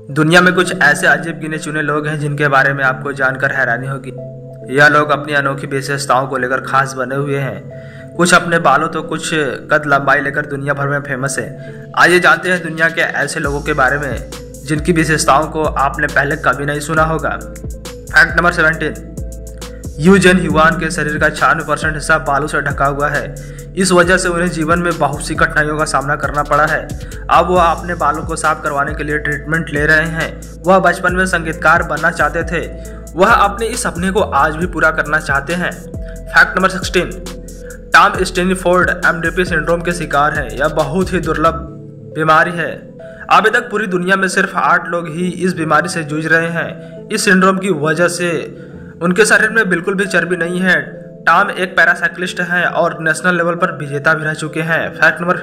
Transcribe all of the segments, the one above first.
दुनिया में कुछ ऐसे अजीब गिने चुने लोग हैं जिनके बारे में आपको जानकर हैरानी होगी। यह लोग अपनी अनोखी विशेषताओं को लेकर खास बने हुए हैं। कुछ अपने बालों तो कुछ कद लंबाई लेकर दुनिया भर में फेमस है। आइए जानते हैं दुनिया के ऐसे लोगों के बारे में जिनकी विशेषताओं को आपने पहले कभी नहीं सुना होगा। Fact number 17, Yu Zhenhuan के शरीर का 96% हिस्सा बालों से ढका हुआ है। इस वजह से उन्हें जीवन में बहुत सी कठिनाइयों का सामना करना पड़ा है। अब वह अपने बालों को साफ करवाने के लिए ट्रीटमेंट ले रहे हैं। वह बचपन में संगीतकार बनना चाहते थे। वह अपने इस सपने को आज भी पूरा करना चाहते हैं। Fact number 16, Tom Stanford MDP syndrome के शिकार है। यह बहुत ही दुर्लभ बीमारी है। अभी तक पूरी दुनिया में सिर्फ 8 लोग ही इस बीमारी से जूझ रहे हैं। इस सिंड्रोम की वजह से उनके शरीर में बिल्कुल भी चर्बी नहीं है। टॉम एक पैरासाइक्लिस्ट हैं और नेशनल लेवल पर विजेता भी रह चुके हैं। Fact number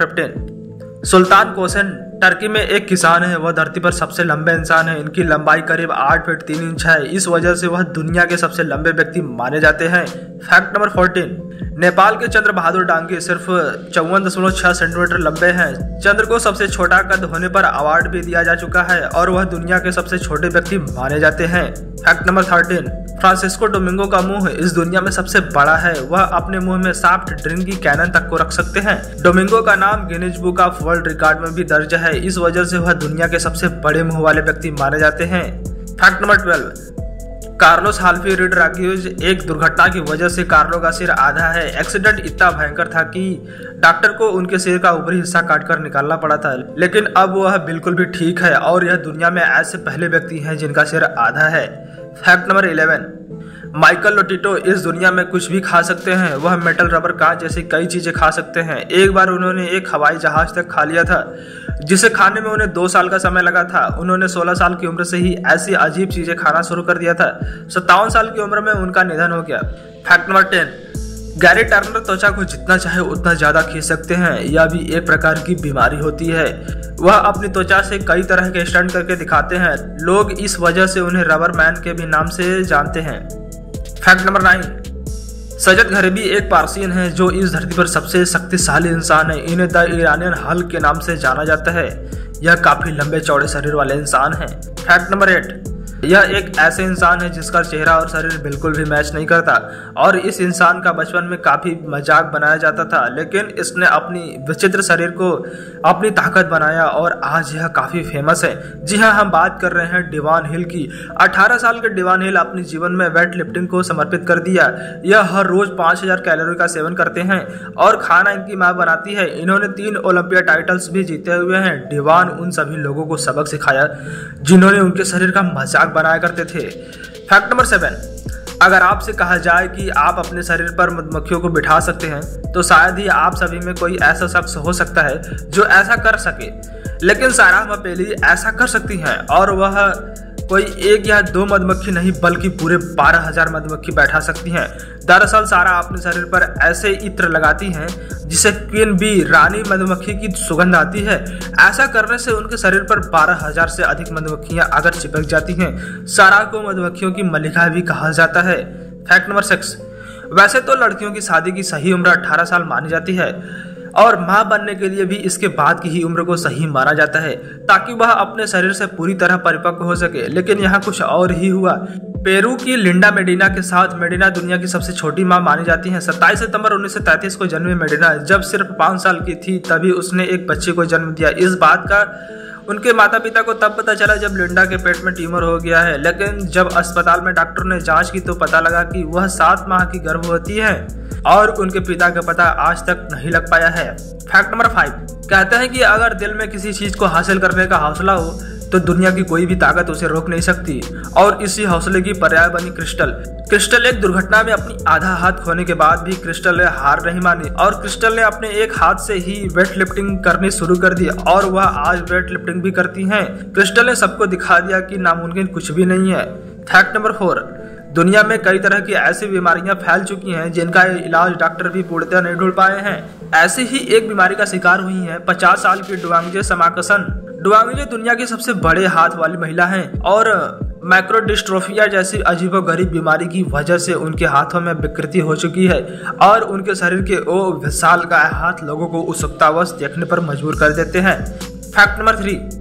15, Sultan Kosen Turkey में एक किसान है। वह धरती पर सबसे लंबे इंसान है। इनकी लंबाई करीब 8 फीट 3 इंच है। इस वजह से वह दुनिया के सबसे लंबे व्यक्ति माने जाते हैं। फैक्ट नंबर 14, नेपाल के चंद्र बहादुर डांगी सिर्फ 54.6 सेंटीमीटर लंबे हैं। चंद्र को सबसे छोटा कद होने पर अवार्ड भी दिया जा चुका है और वह दुनिया के सबसे छोटे व्यक्ति माने जाते हैं। फैक्ट नंबर 13, फ्रांसिस्को डोमिंगो का मुंह इस दुनिया में सबसे बड़ा है। वह अपने मुंह में सॉफ्ट ड्रिंक की कैनन तक को रख सकते हैं। डोमिंगो का नाम Guinness book of world record में भी दर्ज है। इस वजह से वह दुनिया के सबसे बड़े मुंह वाले व्यक्ति माने जाते हैं। फैक्ट नंबर 12, कार्लोस हाल्फी रीड राग्यूज एक दुर्घटना की वजह से कार्लो का सिर आधा है। एक्सीडेंट इतना भयंकर था कि डॉक्टर को उनके सिर का ऊपरी हिस्सा काटकर निकालना पड़ा था, लेकिन अब वह बिल्कुल भी ठीक है और यह दुनिया में ऐसे पहले व्यक्ति हैं जिनका सिर आधा है। फैक्ट नंबर 11, माइकल लोटिटो इस दुनिया में कुछ भी खा सकते हैं। वह मेटल, रबर, कांच जैसी कई चीजें खा सकते हैं। एक बार उन्होंने एक हवाई जहाज तक खा लिया था जिसे खाने में उन्हें 2 साल का समय लगा था। उन्होंने 16 साल की उम्र से ही ऐसी अजीब चीजें खाना शुरू कर दिया था। 57 साल की उम्र में उनका निधन हो गया। फैक्ट नंबर 10, गैरी टर्नर त्वचा को जितना चाहे उतना ज्यादा खींच सकते हैं। यह भी एक प्रकार की बीमारी होती है। वह अपनी त्वचा से कई तरह के स्टंट करके दिखाते हैं। लोग इस वजह से उन्हें रबर मैन के भी नाम से जानते हैं। फैक्ट नंबर 9, सजद घरेबी एक पार्सियन है जो इस धरती पर सबसे शक्तिशाली इंसान है। इन्हें द ईरानियन हल्क के नाम से जाना जाता है। यह काफी लंबे चौड़े शरीर वाले इंसान हैं। फैक्ट नंबर 8, यह एक ऐसे इंसान है जिसका चेहरा और शरीर बिल्कुल भी मैच नहीं करता और इस इंसान का बचपन में काफी मजाक बनाया जाता था, लेकिन इसने अपनी विचित्र शरीर को अपनी ताकत बनाया और आज यह काफी फेमस है। जी हाँ, हम बात कर रहे हैं डिवान हिल की। 18 साल के डिवान हिल अपने जीवन में वेट लिफ्टिंग को समर्पित कर दिया। यह हर रोज 5000 कैलोरी का सेवन करते हैं और खाना इनकी माँ बनाती है। इन्होंने 3 ओलंपिया टाइटल्स भी जीते हुए हैं। डिवान उन सभी लोगों को सबक सिखाया जिन्होंने उनके शरीर का मजाक बनाया करते थे। फैक्ट नंबर 7, अगर आपसे कहा जाए कि आप अपने शरीर पर मधुमक्खियों को बिठा सकते हैं तो शायद ही आप सभी में कोई ऐसा शख्स हो सकता है जो ऐसा कर सके, लेकिन सारा मपेली ऐसा कर सकती हैं और वह कोई 1 या 2 मधुमक्खी नहीं बल्कि पूरे 12,000 मधुमक्खी बैठा सकती हैं। दरअसल सारा अपने शरीर पर ऐसे इत्र लगाती हैं जिसे क्वीन बी, रानी मधुमक्खी की सुगंध आती है। ऐसा करने से उनके शरीर पर 12,000 से अधिक मधुमक्खियां अगर चिपक जाती हैं। सारा को मधुमक्खियों की मल्लिका भी कहा जाता है। फैक्ट नंबर 6, वैसे तो लड़कियों की शादी की सही उम्र 18 साल मानी जाती है और मां बनने के लिए भी इसके बाद की ही उम्र को सही माना जाता है ताकि वह अपने शरीर से पूरी तरह परिपक्व हो सके, लेकिन यहाँ कुछ और ही हुआ। पेरू की लिंडा मेडिना के साथ मेडिना दुनिया की सबसे छोटी मां मानी जाती हैं। 27 सितंबर 1933 को जन्मी मेडिना जब सिर्फ 5 साल की थी तभी उसने एक बच्चे को जन्म दिया। इस बात का उनके माता पिता को तब पता चला जब लिंडा के पेट में ट्यूमर हो गया है, लेकिन जब अस्पताल में डॉक्टर ने जांच की तो पता लगा कि वह 7 माह की गर्भवती है और उनके पिता का पता आज तक नहीं लग पाया है। फैक्ट नंबर 5, कहते हैं कि अगर दिल में किसी चीज को हासिल करने का हौसला हो तो दुनिया की कोई भी ताकत उसे रोक नहीं सकती और इसी हौसले की पर्याय बनी क्रिस्टल। क्रिस्टल एक दुर्घटना में अपनी आधा हाथ खोने के बाद भी क्रिस्टल ने हार नहीं मानी और क्रिस्टल ने अपने एक हाथ से ही वेट लिफ्टिंग करनी शुरू कर दी और वह आज वेट लिफ्टिंग भी करती हैं। क्रिस्टल ने सबको दिखा दिया कि नामुमकिन कुछ भी नहीं है। फैक्ट नंबर 4, दुनिया में कई तरह की ऐसी बीमारियां फैल चुकी हैं जिनका इलाज डॉक्टर भी पूर्णतः नहीं ढूंढ पाए हैं। ऐसी ही एक बीमारी का शिकार हुई है 50 साल की डुआंगे समाकसन। डुआंगे दुनिया की सबसे बड़े हाथ वाली महिला हैं और माइक्रोडिस्ट्रोफिया जैसी अजीबोगरीब बीमारी की वजह से उनके हाथों में विकृति हो चुकी है और उनके शरीर के वो विशालकाय हाथ लोगों को उत्सुकतावश देखने पर मजबूर कर देते हैं। फैक्ट नंबर 3,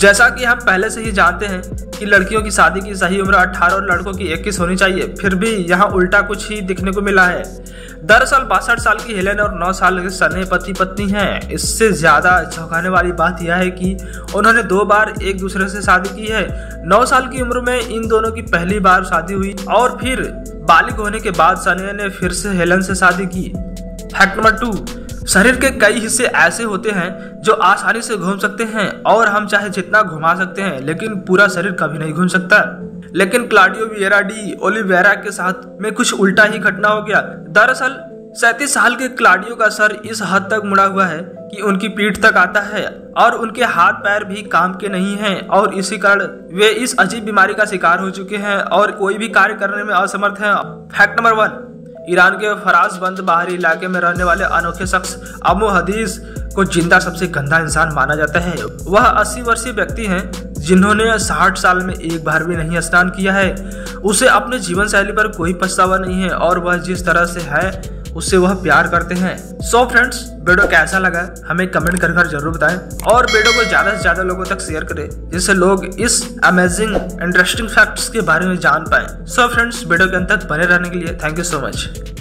जैसा कि हम पहले से ही जानते हैं कि लड़कियों की शादी की सही उम्र 18 और लड़कों की 21 होनी चाहिए, फिर भी यहाँ उल्टा कुछ ही दिखने को मिला है। दरअसल 62 साल की हेलेन और 9 साल के सने पति पत्नी हैं। इससे ज्यादा चौंकाने वाली बात यह है कि उन्होंने 2 बार एक दूसरे से शादी की है। 9 साल की उम्र में इन दोनों की पहली बार शादी हुई और फिर बालिग होने के बाद सने ने फिर से हेलेन से शादी की। फैक्ट नंबर 2, शरीर के कई हिस्से ऐसे होते हैं जो आसानी से घूम सकते हैं और हम चाहे जितना घुमा सकते हैं, लेकिन पूरा शरीर कभी नहीं घूम सकता। लेकिन क्लॉडियो विएरा डी ओलिवेरा के साथ में कुछ उल्टा ही घटना हो गया। दरअसल 37 साल के क्लॉडियो का सर इस हद तक मुड़ा हुआ है कि उनकी पीठ तक आता है और उनके हाथ पैर भी काम के नहीं हैं और इसी कारण वे इस अजीब बीमारी का शिकार हो चुके हैं और कोई भी कार्य करने में असमर्थ हैं। फैक्ट नंबर 1, ईरान के फराज बंद बाहरी इलाके में रहने वाले अनोखे शख्स अबू हदीस को जिंदा सबसे गंदा इंसान माना जाता है। वह 80 वर्षीय व्यक्ति हैं जिन्होंने 60 साल में एक बार भी नहीं स्नान किया है। उसे अपने जीवन शैली पर कोई पछतावा नहीं है और वह जिस तरह से है उससे वह प्यार करते हैं। सो फ्रेंड्स, वीडियो कैसा लगा हमें कमेंट कर जरूर बताएं और वीडियो को ज्यादा से ज्यादा लोगों तक शेयर करें जिससे लोग इस अमेजिंग इंटरेस्टिंग फैक्ट्स के बारे में जान पाए। सो फ्रेंड्स, वीडियो के अंत तक बने रहने के लिए थैंक यू सो मच।